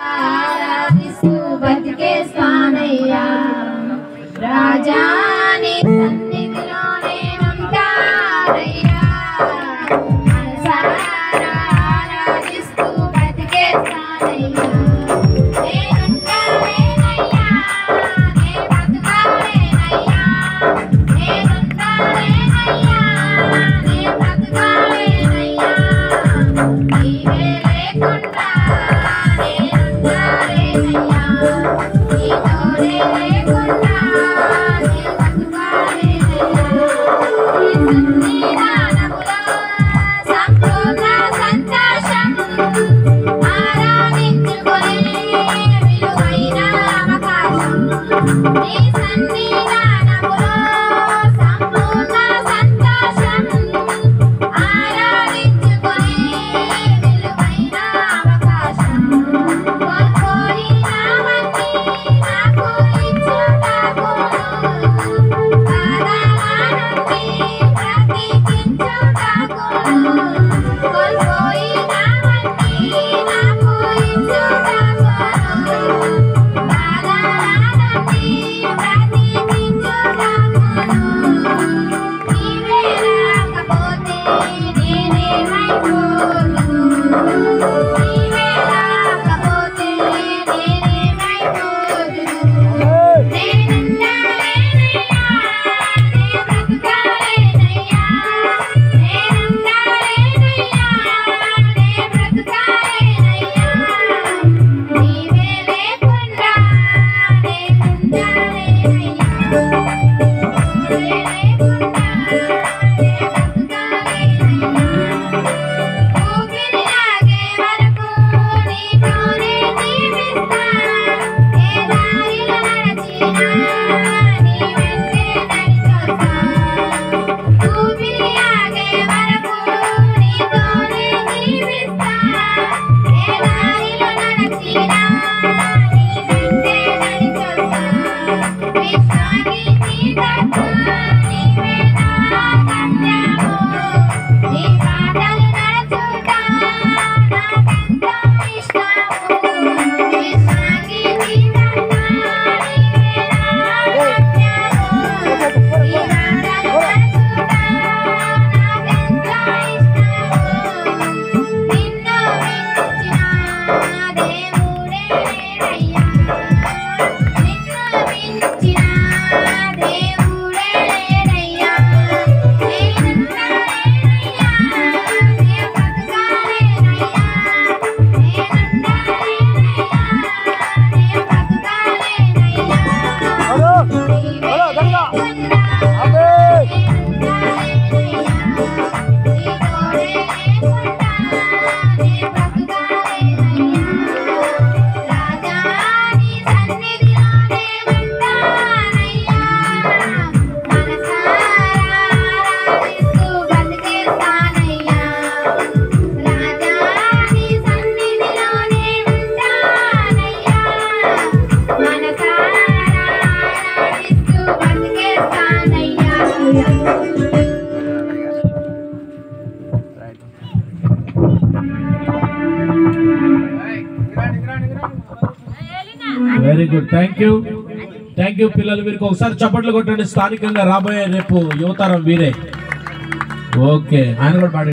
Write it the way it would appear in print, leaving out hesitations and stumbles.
ఆరాధిస్తూ బతికేస్తానయ్యా రాజాని సన్నిధిలో నేనుంటానయ్యా మనసారా ఆరాధిస్తూ బతికేస్తానయ్యా నేనుంటానేనయ్యా నే బ్రతుకాలేనయ్యా నేనుంటానేనయ్యా నే బ్రతుకాలేనయ్యా నీవే లేకుండా నేనుంటానేనయ్యా నీ తోడే లేకుండా నే బ్రతుకాలేనయ్యా నీ సన్నిధానములో సంపూర్ణ సంతోషం ఆరాధించుకొనే విలువైన అవకాశం నీ సన్నిధానములో సంపూర్ణ సంతోషం ఆరాధించుకొనే విలువైన అవకాశం కోల్పోయినవన్నీ నాకు ఇచ్చుటకును పాదాల నుండి బ్రతికించుటకును కోల్పోయినవన్నీ నాకు ఇచ్చుటకును పాదాల నుండి బ్రతికించుటకును నీవే రాకపోతే నేనేమైపోదును నీవే రాకపోతే నేనేమైపోదును నేనుండాలేనయ్యా నే బ్రతుకాలేనయ్యా నేనుండాలేనయ్యా నే బ్రతుకాలేనయ్యా నీవే లేకుండా నేనుండాలేనయ్యా నీవే లేకుండా నే బ్రతుకాలేనయ్యా ఊపిరి ఆగే వరకు నీతోనే జీవిస్తా ఏ దారిలో నడిచినా నీ వెంటే నడిచొస్తా ఊపిరి ఆగే వరకు నీతోనే జీవిస్తా ఏ దారిలో నడిచినా నీ వెంటే నడిచొస్తా విశ్వానికి తప్ప నీవే నా గమ్యము నీ బాటలు నడుచుట నాకెంతో ఇష్టము విశ్వానికి తప్ప నీవే నా గమ్యము నీ బాటలు నడుచుట నాకెంతో ఇష్టము నిన్ను మించిన దేవుడే లేడయ్యా నిన్ను మించిన దేవుడే లేడయ్యా నేనుండాలేనయ్యా నే బ్రతుకాలేనయ్యా నేనుండాలేనయ్యా నే బ్రతుకాలేనయ్యా నీవే లేకుండా నేనుండాలేనయ్యా నీ తోడే లేకుండా నే బ్రతుకాలేనయ్యా రాజా నీ సన్నిధిలో నేనుంటానయ్యా మనసారా ఆరాధిస్తూ బతికేస్తానయ్యా రాజా నీ సన్నిధిలో నేనుంటానయ్యా మనసారా ఆరాధిస్తూ బతికేస్తానయ్యా వెరీ గుడ్ థ్యాంక్ యూ పిల్లలు వీరికి ఒకసారి చప్పట్లు కొట్టండి స్థానికంగా రాబోయే రేపు యువతరం వీరే ఓకే ఆయన కూడా పాడి